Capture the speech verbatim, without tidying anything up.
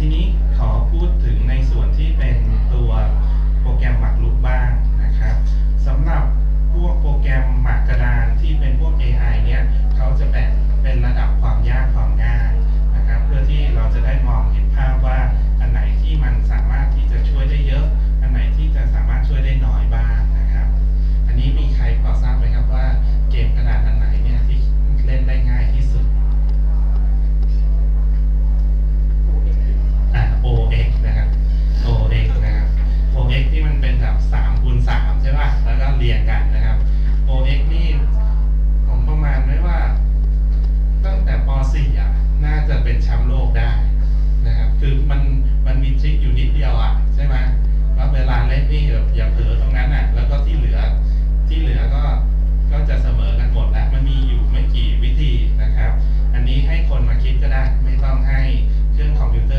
ทีนี้ขอพูดถึงในส่วนที่เป็นตัวโปรแกรมหมากรุกบ้างนะครับสำหรับพวกโปรแกรมหมากกระดานที่เป็นพวก เอ ไอ เนี่ยเขาจะแบ่งเป็นระดับความยากความง่ายนะครับเพื่อที่เราจะได้มองเห็นภาพว่าอันไหนที่มันสามารถที่จะช่วยได้เยอะอันไหนที่จะสามารถช่วยได้น้อยบ้างนะครับอันนี้มีใครพอทราบไหมครับว่าเกมกระดานอันไหนเนี่ยที่เล่นได้ง่ายที่สุดอ่า โอ เอ็กซ์ นะครับ โอ เอ็กซ์ นะครับ โอ เอ็กซ์ ที่มันเป็นแบบสามคูณสามใช่ป่ะแล้วก็เรียงกันนะครับ โอ เอ็กซ์ นี่ผมประมาณไว้ว่าตั้งแต่ป สี่ อ่ะน่าจะเป็นแชมป์โลกได้นะครับคือมันมันมีทริคอยู่นิดเดียวอ่ะใช่ไหมว่าเวลาเล่นนี่อย่าเผลอตรงนั้นอ่ะแล้วก็ที่เหลือที่เหลือก็ก็จะเสมอกันหมดแล้วมันมีอยู่ไม่กี่วิธีนะครับอันนี้ให้คนมาคิดก็ได้ไม่ต้องให้เครื่องคอมพิวเตอร์